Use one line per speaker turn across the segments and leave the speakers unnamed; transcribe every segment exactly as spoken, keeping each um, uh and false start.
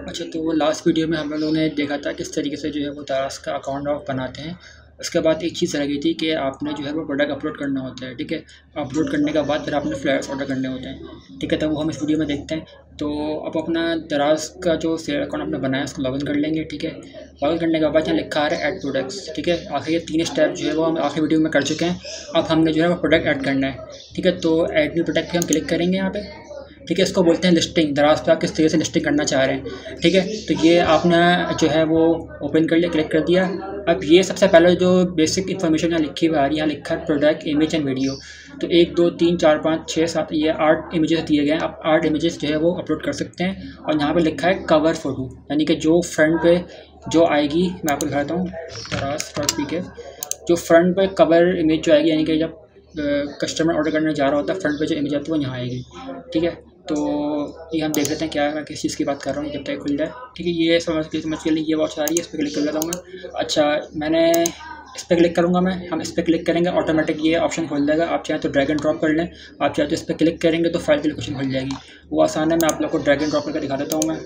अच्छा, तो वो लास्ट वीडियो में हम लोगों ने देखा था किस तरीके से जो है वो दराज का अकाउंट आप बनाते हैं। उसके बाद एक चीज़ रह गई थी कि आपने जो है वो प्रोडक्ट अपलोड करना होता है, ठीक है। अपलोड करने के बाद फिर आपने फ्लैट्स ऑर्डर करने होते हैं, ठीक है। तो वो हम इस वीडियो में देखते हैं। तो अब अपना दराज का जो सेल अकाउंट आपने बनाया उसको लॉगिन कर लेंगे, ठीक है। लॉगिन करने के बाद यहाँ लिखा आ रहा है ऐड प्रोडक्ट्स, ठीक है। आखिर ये तीन स्टेप जो है वो हम आखिरी वीडियो में कर चुके हैं। अब हमने जो है वो प्रोडक्ट ऐड करना है, ठीक है। तो ऐड न्यू प्रोडक्ट पे हम क्लिक करेंगे यहाँ पे, ठीक है। इसको बोलते हैं लिस्टिंग। दराज पे आप किस तरीके से लिस्टिंग करना चाह रहे हैं, ठीक है। तो ये आपने जो है वो ओपन कर लिया, क्लिक कर दिया। अब ये सबसे पहले जो बेसिक इन्फॉर्मेशन यहाँ लिखी हुई आ रही है, यहाँ लिखा है प्रोडक्ट इमेज एंड वीडियो। तो एक दो तीन चार पाँच छः सात, ये आठ इमेजेस दिए गए हैं। आप आठ इमेजेस जो है वो अपलोड कर सकते हैं। और यहाँ पे लिखा है कवर फोटो, यानी कि जो फ्रंट पे जो आएगी, मैं आपको दिखाता हूँ दराज डॉट पी के। जो फ्रंट पे कवर इमेज जो आएगी, यानी कि जब कस्टमर ऑर्डर करने जा रहा होता है, फ्रंट पे जो इमेज आती है वो यहाँ आएगी, ठीक है। तो ये हम देख लेते हैं क्या है, मैं किस चीज़ की बात कर रहा हूँ जब तक खुल जाए, ठीक है। ये समझ के समझ के लिए ये वॉच आ रही है, इस पर क्लिक कर लेता हूँ मैं। अच्छा, मैंने इस पर क्लिक करूँगा मैं, हम इस पर क्लिक करेंगे ऑटोमेटिक ये ऑप्शन खुल जाएगा। आप चाहें तो ड्रैग एंड ड्रॉप कर लें, आप चाहें तो इस पर क्लिक करेंगे तो फाइल की लोकेशन खुल जाएगी। वो आसान है, मैं आप लोग को ड्रैग एंड ड्रॉप करके दिखा देता हूँ मैं।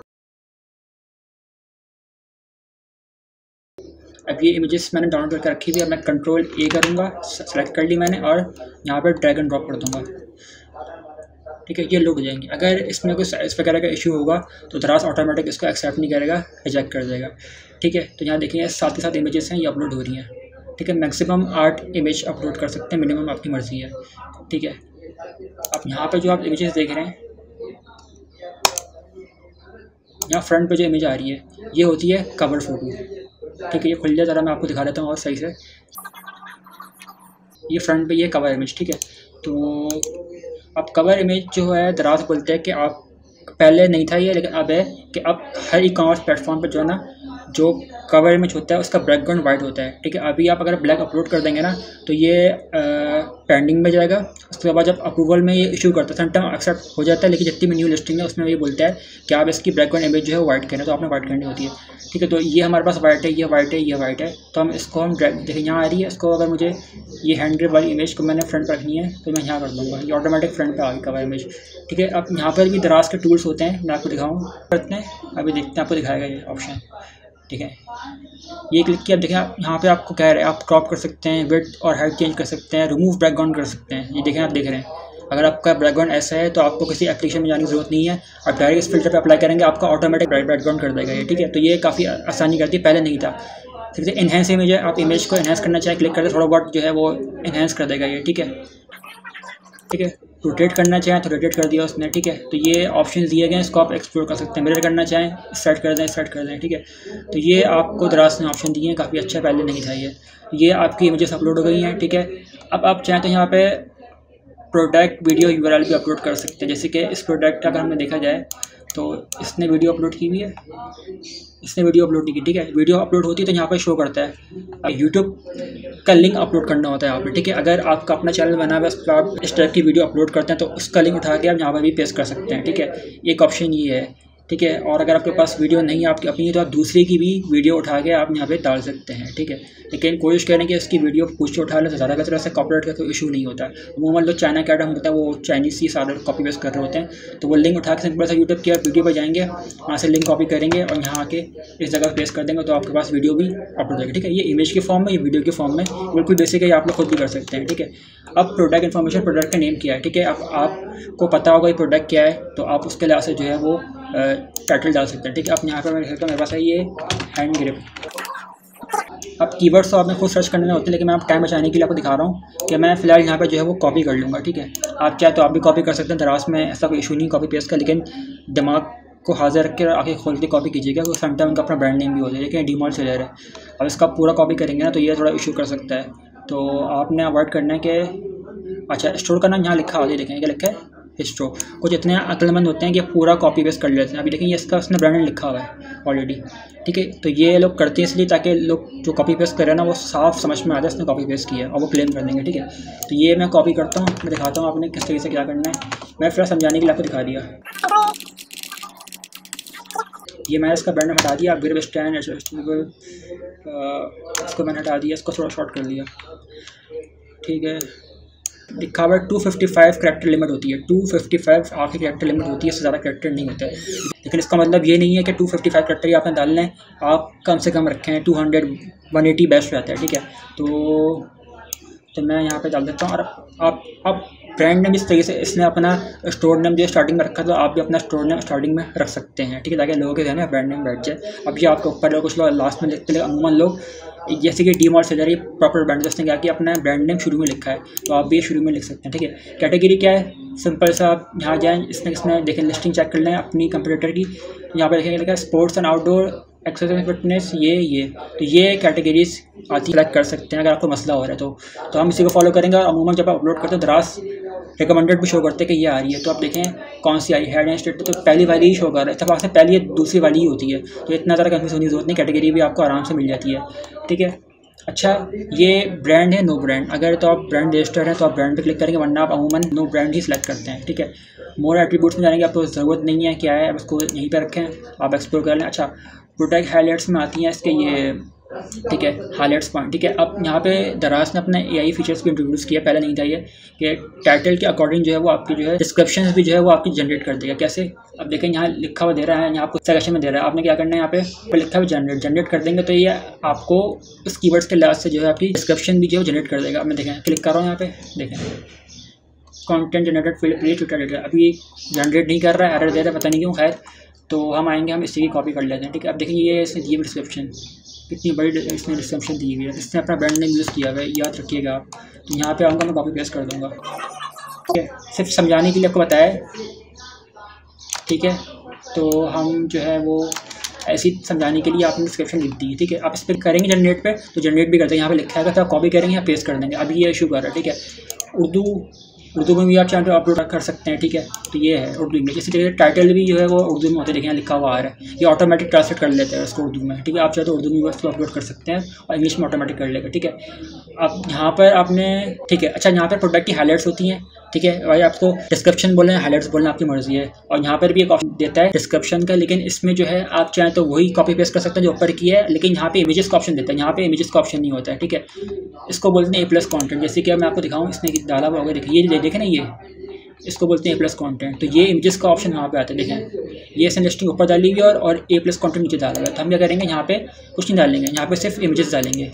अब ये इमेजेस मैंने डाउनलोड करके रखी हुई है, मैं कंट्रोल ए करूँगा, सेलेक्ट कर ली मैंने और यहाँ पर ड्रैग एंड ड्रॉप कर दूँगा, ठीक है। ये लोड हो जाएंगे। अगर इसमें कोई साइज वगैरह का इशू होगा तो दराज ऑटोमेटिक इसको एक्सेप्ट नहीं करेगा, रिजेक्ट कर देगा, ठीक है। तो यहाँ देखिए साथ ही साथ इमेजेस हैं, ये अपलोड हो रही हैं, ठीक है। मैक्सिमम आठ इमेज अपलोड कर सकते हैं, मिनिमम आपकी मर्ज़ी है, ठीक है। अब यहाँ पे जो आप इमेजेस देख रहे हैं, यहाँ फ्रंट पे जो इमेज आ रही है ये होती है कवर फोटो, ठीक है। ये खुल जाए ज़रा, मैं आपको दिखा देता हूँ और सही से। ये फ्रंट पे ये कवर इमेज, ठीक है। तो अब कवर इमेज जो है दराज बोलते हैं कि आप पहले नहीं था ये, लेकिन अब है कि अब हर ई कॉमर्स प्लेटफॉर्म पर जो है ना, जो कवर इमेज होता है उसका बैकग्राउंड वाइट होता है, ठीक है। अभी आप अगर ब्लैक अपलोड कर देंगे ना तो ये पेंडिंग में जाएगा। उसके बाद जब अप्रूवल में ये इशू करता है समटाइम एक्सेप्ट हो जाता है, लेकिन जितनी भी न्यू लिस्टिंग है उसमें ये बोलता है कि आप इसकी बैकग्राउंड इमेज जो है वाइट करें, तो आपने वाइट करनी होती है, ठीक है। तो ये हमारे पास वाइट है, ये वाइट है, ये वाइट है। तो हम इसको हम देखिए यहाँ आ रही है, इसको अगर मुझे ये हैंड ग्रिप वाली इमेज को मैंने फ्रंट पर रखनी है तो मैं यहाँ कर दूँगा, ये ऑटोमेटिक फ्रंट पे आ गई कवर इमेज, ठीक है। अब यहाँ पर भी दराज के टूल्स होते हैं, मैं आपको दिखाऊँ करते हैं, अभी देखते हैं, आपको दिखाएगा ये ऑप्शन, ठीक है। ये क्लिक किया, अब देखें आप यहाँ पे आपको कह रहे हैं आप क्रॉप कर सकते हैं, विड्थ और हाइट चेंज कर सकते हैं, रिमूव बैकग्राउंड कर सकते हैं। ये देखें, आप देख रहे हैं अगर आपका बैकग्राउंड ऐसा है तो आपको किसी एप्लीकेशन में जाने की जरूरत नहीं है, आप डायरेक्ट इस फिल्टर पे अप्लाई करेंगे, आपका ऑटोमेटिक बैकग्राउंड कर देगा ये, ठीक है। तो ये काफ़ी आसानी करती है, पहले नहीं था, ठीक है। इन्हेंस इमेज है, आप इमेज को इन्हेंस करना चाहें क्लिक करके थोड़ा बहुत जो है वो इन्हेंस कर देगा ये, ठीक है, ठीक है। रोटेट करना चाहें तो रोटेट कर दिया उसने, ठीक है। तो ये ऑप्शन दिए गए हैं, इसको आप एक्सप्लोर कर सकते हैं। मिरर करना चाहें सेट कर दें, सेट कर दें, ठीक है। तो ये आपको दराज ने ऑप्शन दिए हैं, काफ़ी अच्छा, पहले नहीं था ये। ये आपकी इमेजेस अपलोड हो गई हैं, ठीक है। अब आप चाहें तो यहाँ पे प्रोडक्ट वीडियो यूआरएल भी अपलोड कर सकते हैं। जैसे कि इस प्रोडक्ट का अगर हमें देखा जाए तो इसने वीडियो अपलोड की हुई है, इसने वीडियो अपलोड नहीं की, ठीक है। वीडियो अपलोड होती है तो यहाँ पर शो करता है, यूट्यूब का लिंक अपलोड करना होता है यहाँ पर, ठीक है। अगर आपका अपना चैनल बना हुआ है, उस पर आप इस टाइप की वीडियो अपलोड करते हैं तो उसका लिंक उठा के आप यहाँ पर भी पेस्ट कर सकते हैं, ठीक है। एक ऑप्शन ये है, ठीक है। और अगर आपके पास वीडियो नहीं है आपकी अपनी, तो आप दूसरे की भी वीडियो उठा के आप यहाँ पे डाल सकते हैं, ठीक है। लेकिन कोशिश करें कि इसकी वीडियो पूछ के उठा लें तो ज़्यादा बेहतर, ऐसे कॉपीराइट का कोई इशू नहीं होता है। अमूमन लोग चाइना का हम होता है वो चाइनीज़ ही सारे कॉपी पेस्ट कर रहे होते हैं, तो वो लिंक उठा के सिंपल सा यूट्यूब की वीडियो पर जाएंगे, वहाँ से लिंक कॉपी करेंगे और यहाँ आके इस जगह पेस्ट कर देंगे तो आपके पास वीडियो भी अपलोड हो जाएगी, ठीक है। ये इमेज के फॉर्म में, ये वीडियो के फॉर्म में, बिल्कुल बेसिक है, आप लोग खुद भी कर सकते हैं, ठीक है। अब प्रोडक्ट इन्फॉर्मेशन, प्रोडक्ट का नेम क्या है, ठीक है। अब आपको पता होगा ये प्रोडक्ट क्या है तो आप उसके लिहाज से जो है वो टाइटल डाल सकते हैं, ठीक है। अब यहाँ पर मैं देखता हूँ मेरे पास है ये हैंड ग्रिप। अब कीवर्ड्स तो आपने खुद सर्च करने में होते हैं, लेकिन मैं आप टाइम बचाने के लिए आपको दिखा रहा हूँ कि मैं फिलहाल यहाँ पे जो है वो कॉपी कर लूँगा, ठीक है। आप चाहे तो आप भी कॉपी कर सकते हैं, दराज में ऐसा कोई इशू नहीं कॉपी पेस्ट का, लेकिन दिमाग को हाजिर रख के आगे खोल के कॉपी कीजिएगा, तो समटाइम उनका अपना ब्रांड नेम भी हो जाए, लेकिन डीमॉल सेलर है। अब इसका पूरा कॉपी करेंगे ना तो ये थोड़ा इशू कर सकता है, तो आपने अवॉइड करना है कि अच्छा स्टोर का नाम यहाँ लिखा हो, देखेंगे क्या लिखा है हिस्ट्रो। कुछ इतने अक्लमंद होते हैं कि पूरा कॉपी पेस्ट कर लेते हैं। अभी देखेंगे इसका उसने ब्रांड लिखा हुआ है ऑलरेडी, ठीक है। तो ये लोग करते हैं इसलिए ताकि लोग जो कॉपी पेस्ट कर रहे हैं ना वो साफ समझ में आ जाए इसने कॉपी पेस्ट किया है, और वो क्लेम कर देंगे, ठीक है। तो ये मैं कॉपी करता हूँ, मैं दिखाता हूँ आपने किस तरीके से क्या करना है। मैं फिर समझाने के लिए आपको दिखा दिया। ये मैंने इसका ब्रांड हटा दिया, ग्रिप स्टैंड एडजस्टेबल, इसको मैंने हटा दिया, इसको थोड़ा शॉर्ट कर दिया, ठीक है। लिखा हुआ है two fifty five character limit होती है, टू फिफ्टी फाइव आखिरी करेक्टर लिमिट होती है, इससे ज़्यादा करेक्टर नहीं होता है। लेकिन इसका मतलब ये नहीं है कि टू फिफ्टी फाइव करेक्टर ही आपने डालना है, आप कम से कम रखें two hundred, one eighty best रहता है, ठीक है। तो तो मैं यहाँ पे डाल देता हूँ। और आप आप ब्रांड नेम इस तरीके से इसने अपना स्टोर नेम जो स्टार्टिंग में रखा, तो आप भी अपना स्टोर नेम स्टार्टिंग में रख सकते हैं, ठीक है, ताकि लोगों के ध्यान में ब्रांड नेम बैठ जाए। अब ये आपके ऊपर लोग कुछ लोग लास्ट में लिखते हैं, अमूमन लोग जैसे कि डी मॉर्ट से जरिए प्रॉपर ब्रांड उसने क्या कि अपना ब्रांड नेम शुरू में लिखा है, तो आप भी ये शुरू में लिख सकते हैं, ठीक है। कैटेगरी क्या है, सिंपल सा आप यहाँ जाएँ, इसमें इसमें देखें लिस्टिंग चेक कर लें अपनी कंप्यूटर की, यहाँ पर देखेंगे लिखा है sports and outdoor exercise fitness, ये ये तो ये कैटेगरीज आती सेलेक्ट कर सकते हैं अगर आपको मसला हो रहा है तो तो हम इसी को फॉलो करेंगे। और अमूमन जब आप अपलोड करते हैं दराज रिकमेंडेड भी शो करते हैं कि ये आ रही है, तो आप देखें कौन सी आई हेड एंड स्टेट, तो पहली वाली ही शो कर रहा है, तब आपसे पहली दूसरी वाली ही होती है, तो इतना ज़्यादा कंफ्यूज होने की जरूरत नहीं, कैटेगरी भी आपको आराम से मिल जाती है, ठीक है। अच्छा, ये ब्रांड है नो ब्रांड, अगर तो आप ब्रांड रजिस्टर्ड है तो आप ब्रांड पे क्लिक करेंगे, वरना आप अमूमन नो ब्रांड ही सिलेक्ट करते हैं, ठीक है। मोर एट्रीब्यूट्स में जानेंगे, आपको ज़रूरत नहीं है क्या है, उसको यहीं पर रखें, आप एक्सप्लोर कर लें। अच्छा, प्रोडक्ट हाईलाइट्स में आती हैं इसके ये, ठीक है, हाईलाइट्स पॉइंट, ठीक है। अब यहाँ पे दराज ने अपने एआई फीचर्स भी इंट्रोड्यूस किया, पहले नहीं था ये, कि टाइटल के अकॉर्डिंग जो है वो आपकी जो है डिस्क्रिप्शन भी जो है वो आपकी जनरेट कर देगा। कैसे, अब देखें यहाँ लिखा हुआ दे रहा है, यहाँ आपको सेक्शन में दे रहा है, आपने क्या करना है, यहाँ पे पर लिखा हुआ जनरेट जनरेट कर देंगे, तो ये आपको उस कीवर्ड्स के लिहाज से जो है आपकी डिस्क्रिप्शन भी जो है जनरेट कर देगा। अब मैं देखें क्लिक कर रहा हूँ यहाँ पे, देखें content generated field please Twitter, अभी जनरेट नहीं कर रहा है, एरर दे रहा है, पता नहीं क्यों। खैर, तो हम आएंगे, हम इसी की कॉपी कर लेते हैं, ठीक है। अब देखिए ये इसने दी है डिस्क्रिप्शन, कितनी बड़ी इसने डिस्क्रिप्शन दी हुई है, इसने अपना ब्रांड नेम यूज़ किया हुआ है, याद रखिएगा आप। तो यहाँ पे आऊँगा, मैं कॉपी पेस्ट कर दूँगा, ठीक है, सिर्फ समझाने के लिए आपको बताया, ठीक है। तो हम जो है वो ऐसी समझाने के लिए आपने डिस्क्रिप्शन लिख दी है, ठीक है। आप इस पर करेंगे जनरेट पे, तो जनरेट भी कर देंगे, यहाँ पे लिखा है तो आप कॉपी करेंगे, यहाँ पेस्ट कर देंगे। अभी ये इशू कर रहा है, ठीक है। उर्दू उर्दू में भी आप चाहें तो अपलोड कर सकते हैं, ठीक है। तो ये है उर्दू इंग्लिश, इसी तरीके टाइटल भी जो है वो उर्दू में होते हैं, देखिए लिखा हुआ आ रहा है, ये ऑटोमेटिक ट्रांसलेट कर लेते हैं उसको उर्दू में, ठीक है। आप चाहे तो उर्दू में भी उसको अपलोड कर सकते हैं और इंग्लिश में ऑटोमेटिक कर लेगा, ठीक है। अब यहाँ पर आपने, ठीक है, अच्छा यहाँ पर प्रोडक्ट की हाईलाइट्स होती हैं, ठीक है भाई, आपको डिस्क्रिप्शन बोलना है हाईलाइट्स बोलना आपकी मर्जी है। और यहाँ पर भी एक ऑप्शन देता है डिस्क्रिप्शन का, लेकिन इसमें जो है आप चाहें तो वही कॉपी पेस्ट कर सकते हैं जो ऊपर की है, लेकिन यहाँ पे इमेजेस का ऑप्शन देता है, यहाँ पे इमेजेस का ऑप्शन नहीं होता है, ठीक है। इसको बोलते हैं ए प्लस कॉन्टेंट, जैसे कि मैं आपको दिखाऊँ, इसने डाला हुआ होगा, देखिए ये देखें ना, ये इसको बोलते हैं ए प्लस कॉन्टेंट। तो ये इमेजेस का ऑप्शन यहाँ पे आता है, देखें ये इसने लिस्टिंग ऊपर डाली हुई है और, और ए प्लस कॉन्टेंट नीचे डाला हुआ है। तो हम क्या करेंगे, यहाँ पे कुछ नहीं डालेंगे, यहाँ पे सिर्फ इमेजेस डालेंगे।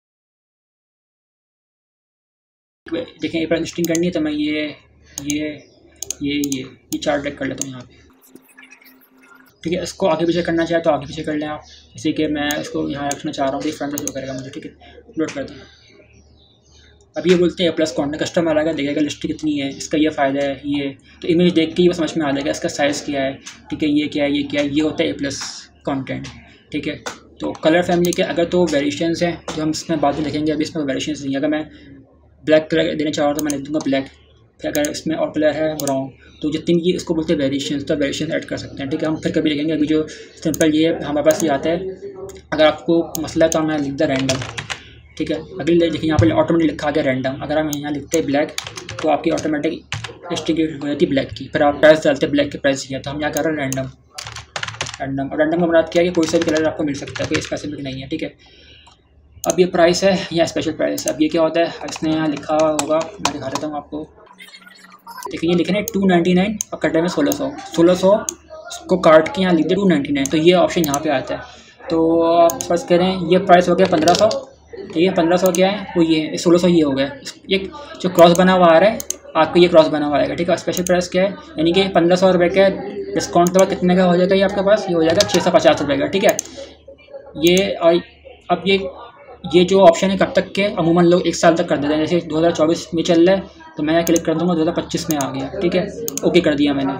देखें ए प्लस लिस्टिंग करनी है, तो मैं ये ये ये ये ये चार्ट ट्रैक कर लेता हूँ यहाँ पे, ठीक है। इसको आगे पीछे करना चाहे तो आगे पीछे कर लें आप, इसी के मैं इसको यहाँ रखना चाह रहा हूँ, फ्रंट में करेगा मुझे, ठीक है। अपलोड करते हैं। अब ये बोलते हैं ए प्लस कॉन्टेंट, कस्टमर आएगा देखेगा लिस्ट कितनी है, इसका ये फ़ायदा है, ये तो इमेज देख के ही वो समझ में आ जाएगा इसका साइज़ क्या है, ठीक है, ये क्या है, ये क्या है, ये होता है ए प्लस कॉन्टेंट, ठीक है। तो कलर फैमिली के अगर तो वेरिएशंस हैं जो हम इसमें बाद में देखेंगे, अभी इसमें वेरिएशंस नहीं है। अगर मैं ब्लैक कलर देना चाह रहा हूँ तो मैं लिख दूँगा ब्लैक, फिर अगर इसमें और कलर है ब्राउन, तो जितनी ये इसको बोलते हैं वेरिएशंस, तो वेरिएशन ऐड कर सकते हैं, ठीक है। हम फिर कभी देखेंगे, अभी जो सिंपल ये हमारे पास ये आता है। अगर आपको मसला है तो मैं लिख द रैंडम, ठीक है। अगली देखिए यहाँ पर ऑटोमेटिक लिखा आ गया रैंडम, अगर हम यहाँ लिखते हैं ब्लैक तो आपकी ऑटोमेटिक लिस्टिंग हो जाती है ब्लैक की, फिर आप प्राइस डालते हैं ब्लैक के प्राइस किया, तो हम यहाँ कर रहे हैं रैंडम रैंडम और रैंडम का मतलब क्या है कि कोई सा भी कलर आपको मिल सकता है, कोई स्पेसिफिक नहीं है, ठीक है। अब ये प्राइस है या स्पेशल प्राइस है, अब ये क्या होता है, इसने यहाँ लिखा होगा, मैं दिखा देता हूँ आपको, देखिए ये लिखे ना टू नाइन्टी नाइन और कटे में सोलह सौ सोलह सौ को काट के यहाँ लिख दे टू नाइन्टी नाइन, तो ये ऑप्शन यहाँ पे आता है। तो आप फर्स्ट करें, ये प्राइस हो गया पंद्रह सौ, ठीक है। पंद्रह सौ क्या है वो ये सोलह सौ ये हो गया, ये जो क्रॉस बना हुआ आ रहा है आपको, ये क्रॉस बना हुआ आएगा, ठीक है। स्पेशल प्राइस क्या है, यानी कि पंद्रह सौ रुपये का डिस्काउंट के बाद कितने का हो जाएगा ये आपके पास, ये हो जाएगा छः सौ पचास रुपये का, ठीक है। ये और अब ये ये जो ऑप्शन है कब तक के, अमूमन लोग एक साल तक कर देते हैं, जैसे दो हज़ार चौबीस में चल रहा है तो मैं क्लिक कर दूंगा दो हज़ार पच्चीस में आ गया, ठीक है, ओके कर दिया मैंने,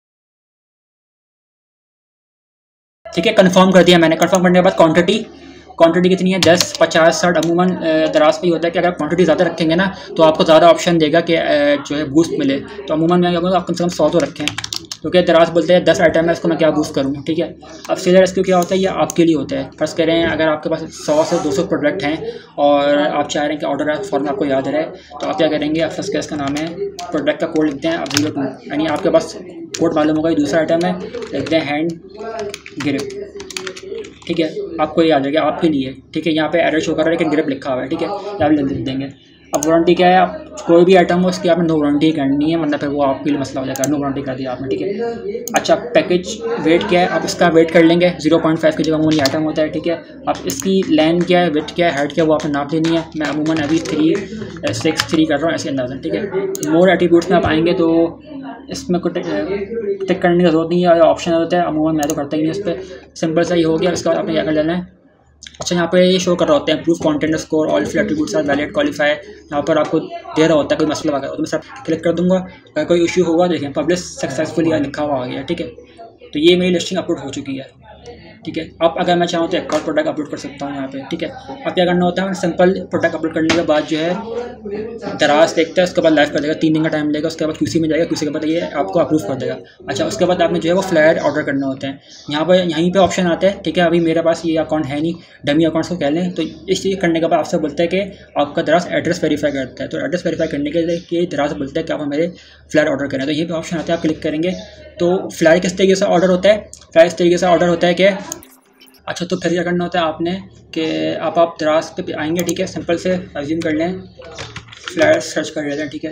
ठीक है, कंफर्म कर दिया मैंने। कंफर्म करने के बाद क्वांटिटी क्वांटिटी कितनी है, दस पचास साठ, अमूमन दराज पे ही होता है कि अगर क्वांटिटी ज़्यादा रखेंगे ना तो आपको ज़्यादा ऑप्शन देगा कि जो है बूस्ट मिले, तो अमूमन मैं कहूँगा आप कम से कम सौ तो रखें, क्योंकि दराज बोलते हैं दस आइटम है इसको मैं क्या बूस्ट करूँ, ठीक है। अब सीधा रेस्क्यू क्या होता है, ये आपके लिए होता है। फर्स्ट कह रहे हैं अगर आपके पास सौ से दो सौ प्रोडक्ट हैं और आप चाह रहे हैं कि ऑर्डर फॉर्म आपको याद रहे, तो आप क्या करेंगे, आप फर्स्ट केस का नाम है, प्रोडक्ट का कोड लिखते हैं अब जीरो टू, यानी आपके पास कोड मालूम होगा, ये दूसरा आइटम है, लिखते हैं हैंड ग्रिप, ठीक है, आपको ये आ जाएगा आपके लिए, ठीक है। यहाँ पे एरर शो कर रहा है लेकिन ग्रिप लिखा हुआ है, ठीक है, यहाँ पे लिख देंगे। अब वारंटी क्या है, आप कोई भी आइटम हो उसकी आपने नो वारंटी करनी है, मतलब फिर वो आपके लिए मसला हो जाएगा। नो वारंटी कर दिया आपने, ठीक है। अच्छा, पैकेज वेट क्या है, आप इसका वेट कर लेंगे। जीरो पॉइंट फाइव के जो अमूमन आइटम होता है, ठीक है। अब इसकी लेंथ क्या है, वेट क्या है, हाइट क्या है, वो आपने नाप लेनी है। मैं अमूमन अभी थ्री सिक्स थ्री कर रहा हूँ ऐसे अंदाज़न, ठीक है। मोर एट्रीब्यूट्स में आप आएंगे तो इसमें कुछ टिक करने की जरूरत नहीं है, ऑप्शन होता है। अमूमन मैं तो करता ही नहीं, इस पर सिंपल सा ही हो गया। इसके बाद आपने क्या कर लेना है, अच्छा यहाँ पे ये शो कर रहा होता है proof content score all free attributes are valid qualify, यहाँ पर आपको दे रहा होता है कोई मसला वगैरह, तो मैं सब क्लिक कर दूंगा। अगर कोई इशू होगा देखें पब्लिश सक्सेसफुली लिखा हुआ आ गया, ठीक है। तो ये मेरी लिस्टिंग अपलोड हो चुकी है, ठीक है। अब अगर मैं चाहूँ तो एक और प्रोडक्ट अपलोड कर सकता हूँ यहाँ पे, ठीक है। अब क्या करना होता है, सिंपल प्रोडक्ट अपलोड करने के बाद जो है दराज देखता है, उसके बाद लाइव कर देगा, तीन दिन का टाइम लेगा। उसके बाद क्यूसी में जाएगा, क्यूसी के बाद ये आपको अप्रूव कर देगा। अच्छा, उसके बाद आपने जो है वो फ्लायर ऑर्डर करना होते हैं। यहाँ पर यहीं पे ऑप्शन आता है, ठीक है। अभी मेरे पास ये अकाउंट है नहीं, डमी अकाउंट्स को कह लें, तो इस चीज़ करने के बाद आपसे बोलता है कि आपका दराज एड्रेस वेरीफाई करता है। तो एड्रेस वेरीफाई करने के लिए कि दराज बोलता है कि आप मेरे फ्लायर ऑर्डर करें, तो यहीं पर ऑप्शन आता है, आप क्लिक करेंगे तो फ्लायर किस तरीके से ऑर्डर होता है, फ्लायर इस तरीके से ऑर्डर होता है कि अच्छा, तो फिर क्या करना होता है आपने कि आप आप दराज पे आएंगे, ठीक है। सिंपल से अज्यूम कर लें, फ्लैट्स सर्च कर लेते हैं, ठीक है।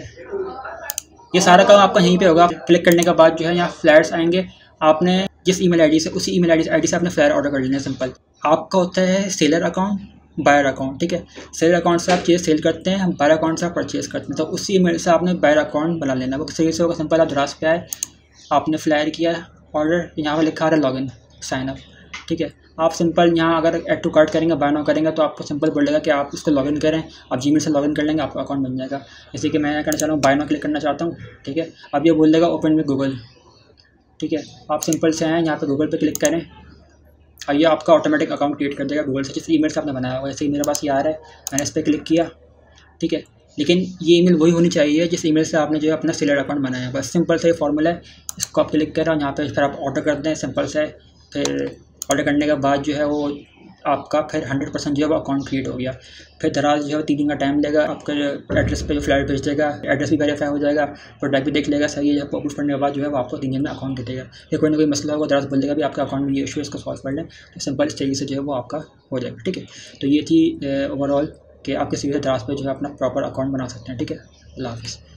ये सारा काम आपका यहीं पे होगा। क्लिक करने के बाद जो है यहाँ फ्लैट्स आएंगे, आपने जिस ईमेल आईडी से उसी ईमेल आईडी आईडी से आपने फ्लैट ऑर्डर कर लेना है। सिंपल आपका होता है सेलर अकाउंट, बायर अकाउंट, ठीक है। सेलर अकाउंट से आप चीज़ सेल करते हैं, बायर अकाउंट से आप परचेज़ करते हैं, तो उसी ईमेल से आपने बायर अकाउंट बना लेना। वो किस तरीके से होगा, सिंपल आप दराज पे आए, आपने फ्लायर किया ऑर्डर, यहाँ पर लिखा रहा है लॉगिन साइन अप, ठीक है। आप सिंपल यहाँ अगर ऐड टू कार्ट करेंगे, बाय नाउ करेंगे, तो आपको सिंपल बोलेगा कि आप उसको लॉगिन करें। आप जीमेल से लॉगिन कर लेंगे, आपका अकाउंट बन जाएगा। जैसे कि मैं करना चाह रहा हूँ, बाय नाउ क्लिक करना चाहता हूँ, ठीक है। अब ये बोल देगा ओपन विद गूगल, ठीक है। आप सिंपल से आएँ, यहाँ पे गूगल पे क्लिक करें और ये आपका ऑटोमेटिक अकाउंट क्रिएट कर देगा गूगल से, जिस ईमेल से आपने बनाया हुआ। जैसे कि मेरे पास ये आ रहा है, मैंने इस पर क्लिक किया, ठीक है। लेकिन ये ईमेल वही होनी चाहिए जिस ईमेल से आपने जो है अपना सेलर अकाउंट बनाया है। बस सिंपल से ये फॉर्मूला है, इसको आप क्लिक करें और यहाँ पे फिर आप ऑर्डर करते हैं सिंपल से। फिर ऑर्डर करने के बाद जो है वो आपका फिर हंड्रेड परसेंट जो है वो अकाउंट क्रिएट हो गया। फिर दराज जो है तीन दिन का टाइम लेगा, आपका एड्रेस पे जो फ्लैट भेज देगा, एड्रेस भी वेरीफाई हो जाएगा, प्रोडक्ट भी देख लेगा सही है। जब अप्रूव करने के बाद जो है वो आपको तीन दिन में अकाउंट दे देगा। या कोई ना कोई मसला होगा दराज बोल देगा भी आपका अकाउंट में ये इशू है, इसको सॉल्व कर लें, तो सिंपल इस तरीके से जो है वो आपका हो जाएगा, ठीक है। तो ये थी ओवरऑल कि आप किसी भी दराज पर जो है अपना प्रॉपर अकाउंट बना सकते हैं, ठीक है। अल्लाह हाफ़िज़।